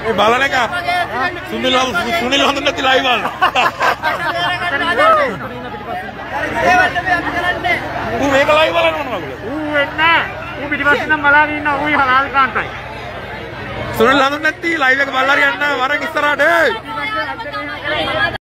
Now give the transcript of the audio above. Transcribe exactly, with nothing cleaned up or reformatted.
ඒ බලන එක සුනිල් සුනිල් හොඳ නැති ලයිව් වල. ඌ මේක ලයිව් වල නෝනවලු. ඌ එන්නේ ඌ පිටිපස්සේ නම් බලාගෙන ඉන්න ඌයි හලාල් කාන්තයි. සුනිල් හොඳ නැති ලයිව් එක බලලා යන්න වරක් ඉස්සරහට.